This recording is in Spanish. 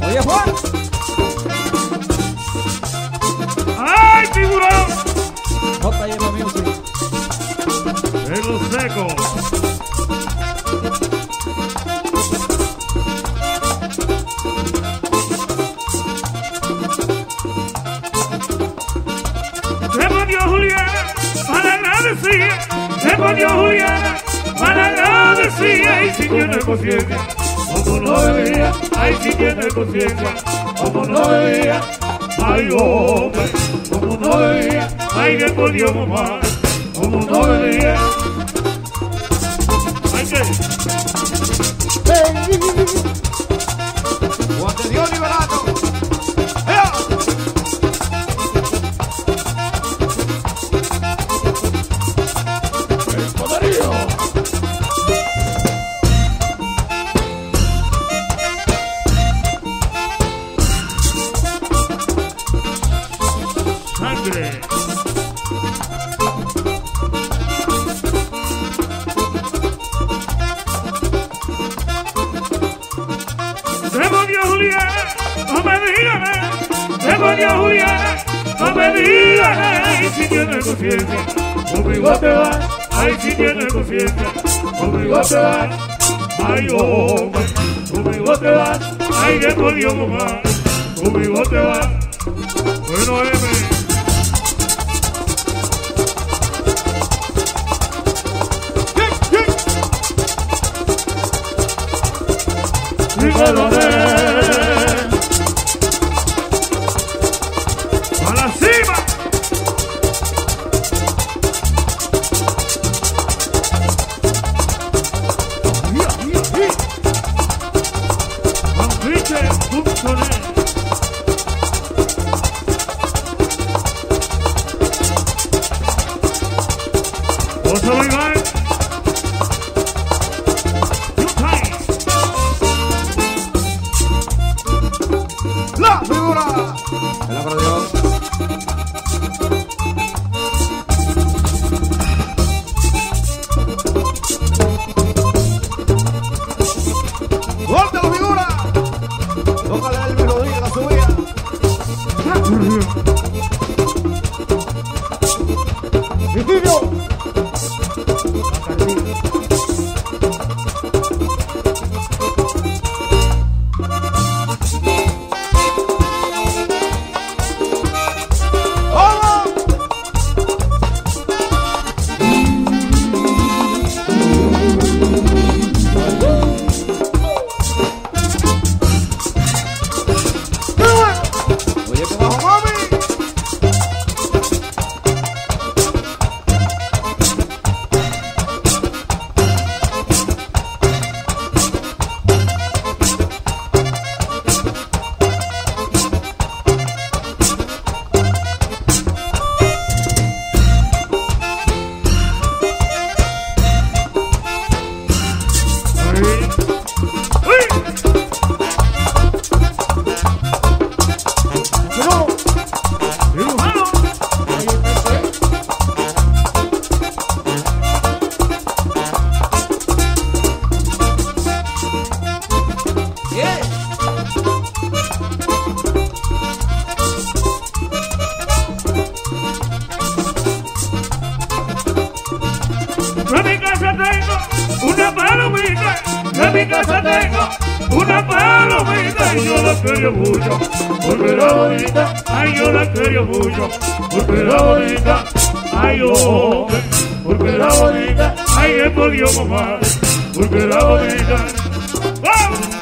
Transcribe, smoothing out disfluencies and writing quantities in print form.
Oye, Juan. ¡Ay, tiburón! JM Music. Pelo seco. Demonio Juliana, para nada decía. Demonio Juliana, para nada decía. Y si tiene conciencia, como no debía. Ay, si tiene conciencia, como no debía. Ay, hombre, como no debía. Ay, demonio mamá, como no debía. Ay, ¿qué? Juan de Dios Liberato. El poderío. Sangre. Demonio Juliana, no me digan nada. Demonio Juliana, no me digan nada. Ay, si tienes conciencia, conmigo te vas. Ay, si tienes conciencia, conmigo te vas. Ay, hombre, conmigo te vas. Ay, demonio mamá, conmigo te vas. Bueno, M. Dígalo de a la cima. Manrique.net. Oso Iván. La figura. El acordeón. ¡Suelta la figura! Tócale el melodía, la subida. ¡Virgilio! Oye, que bajo, mami. En mi casa tengo una palomita, en mi casa tengo una palomita y yo la quiero mucho, porque era bonita, ay yo la quiero mucho, porque era bonita, ay hombre, porque era bonita, ay he podido mamar, porque era bonita. ¡Vamos!